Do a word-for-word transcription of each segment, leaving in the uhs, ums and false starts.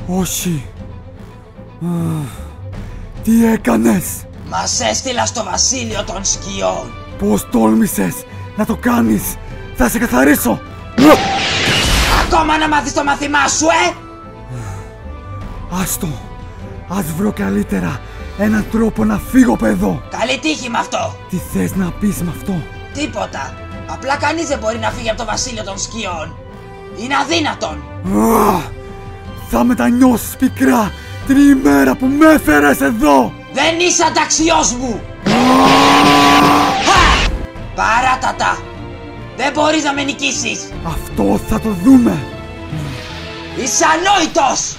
Όχι. Τι έκανες? Μας έστειλα στο βασίλειο των σκιών. Πώς τόλμησες να το κάνεις? Θα σε καθαρίσω. Ακόμα να μάθεις το μάθημά σου, ε! Άστο. Ας βρω καλύτερα έναν τρόπο να φύγω από εδώ. Καλή τύχη με αυτό. Τι θες να πεις με αυτό? Τίποτα. Απλά κανείς δεν μπορεί να φύγει από το βασίλειο των σκιών. Είναι αδύνατον. Α, θα μετανιώσεις πικρά την ημέρα που με έφερες εδώ. Δεν είσαι ανταξιός μου. Παράτατα. Δεν μπορείς να με νικήσεις. Αυτό θα το δούμε. Είσαι ανόητος.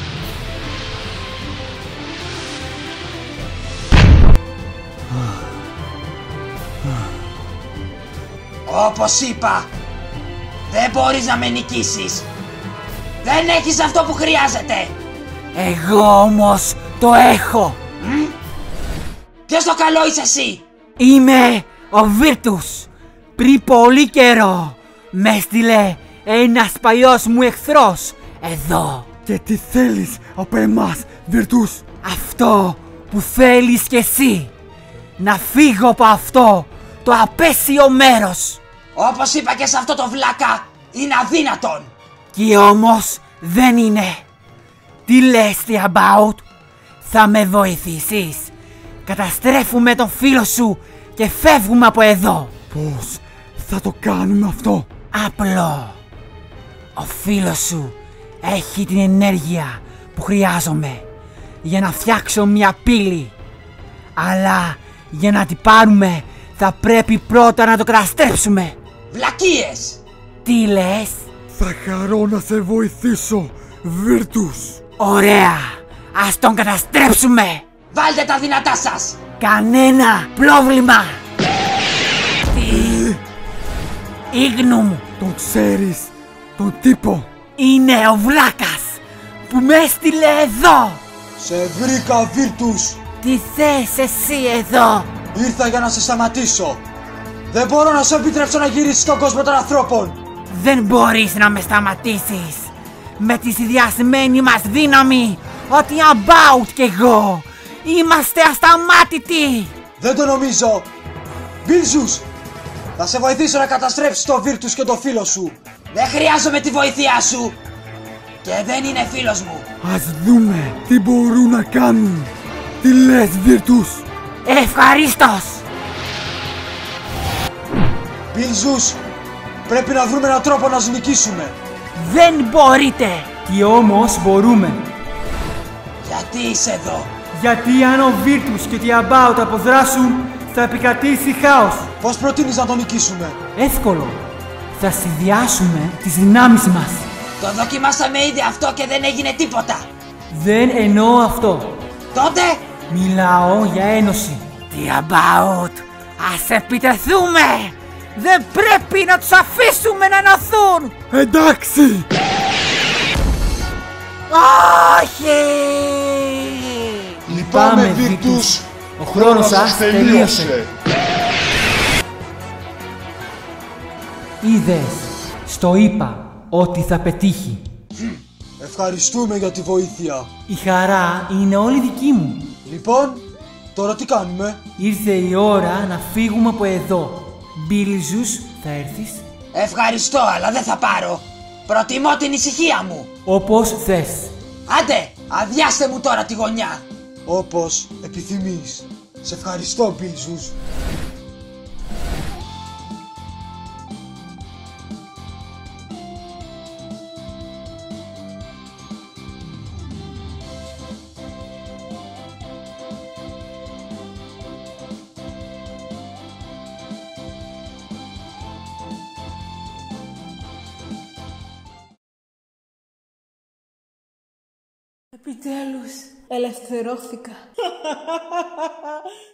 Όπως είπα, δεν μπορείς να με νικήσεις. Δεν έχεις αυτό που χρειάζεται. Εγώ όμως το έχω. Μ? Ποιος το καλό είσαι εσύ? Είμαι ο Βίρτους. Πριν πολύ καιρό με έστειλε ένας παλιός μου εχθρός εδώ. Και τι θέλεις από εμάς, Βίρτους? Αυτό που θέλεις κι εσύ. Να φύγω από αυτό το απέσιο μέρος. Όπως είπα και σε αυτό το βλάκα, είναι αδύνατον. Κι όμως δεν είναι. Τι λες, τι about? Θα με βοηθήσεις? Καταστρέφουμε τον φίλο σου και φεύγουμε από εδώ. Πώς θα το κάνουμε αυτό? Απλό. Ο φίλος σου έχει την ενέργεια που χρειάζομαι για να φτιάξω μια πύλη. Αλλά για να την πάρουμε θα πρέπει πρώτα να το καταστρέψουμε. Βλακίες! Τι λες? Θα χαρώ να σε βοηθήσω, Βίρτους. Ωραία! Ας τον καταστρέψουμε! Βάλτε τα δυνατά σας! Κανένα πρόβλημα! Τι? Ίγνου, Τον ξέρεις, τον τύπο? είναι ο βλάκας που με έστειλε εδώ! Σε βρήκα, Βίρτους! Τι θες εσύ εδώ? Ήρθα για να σε σταματήσω! Δεν μπορώ να σου επιτρέψω να γυρίσεις στον κόσμο των ανθρώπων! Δεν μπορείς να με σταματήσεις! Με τη συνδυασμένη μας δύναμη, ότι about κι εγώ είμαστε ασταμάτητοι! Δεν το νομίζω! Μπίλζους! Θα σε βοηθήσω να καταστρέψεις τον Βίρτους και τον φίλο σου! Δεν χρειάζομαι τη βοήθειά σου! Και δεν είναι φίλος μου! Ας δούμε τι μπορούν να κάνουν. Τι λες, Βίρτους? Ευχαρίστως! Μπίλζους! Πρέπει να βρούμε έναν τρόπο να σου νικήσουμε! Δεν μπορείτε! Τι όμως μπορούμε. Γιατί είσαι εδώ? Γιατί αν ο Βίρτους και οι About αποδράσουν, θα επικρατήσει χάος. Πώς προτείνεις να τον νικήσουμε? Εύκολο. Θα συνδυάσουμε τις δυνάμεις μας. Το δοκιμάσαμε ήδη αυτό και δεν έγινε τίποτα! Δεν εννοώ αυτό. Τότε Μιλάω για ένωση. Τι about! Ας επιτεθούμε! Δεν πρέπει να τους αφήσουμε να ενωθούν! Εντάξει! Όχι! Λυπάμαι, Βίρτους! Ο χρόνος σας τελείωσε. Είδες, στο είπα ότι θα πετύχει. Ευχαριστούμε για τη βοήθεια! Η χαρά είναι όλη δική μου. Λοιπόν, τώρα τι κάνουμε? Ήρθε η ώρα να φύγουμε από εδώ. Μπίλιζους, θα έρθεις? ευχαριστώ, αλλά δεν θα πάρω! Προτιμώ την ησυχία μου! Όπως θες. Άντε, αδειάστε μου τώρα τη γωνιά! Όπως επιθυμείς. Σε ευχαριστώ, Μπίλζους. Επιτέλους ελευθερώθηκα.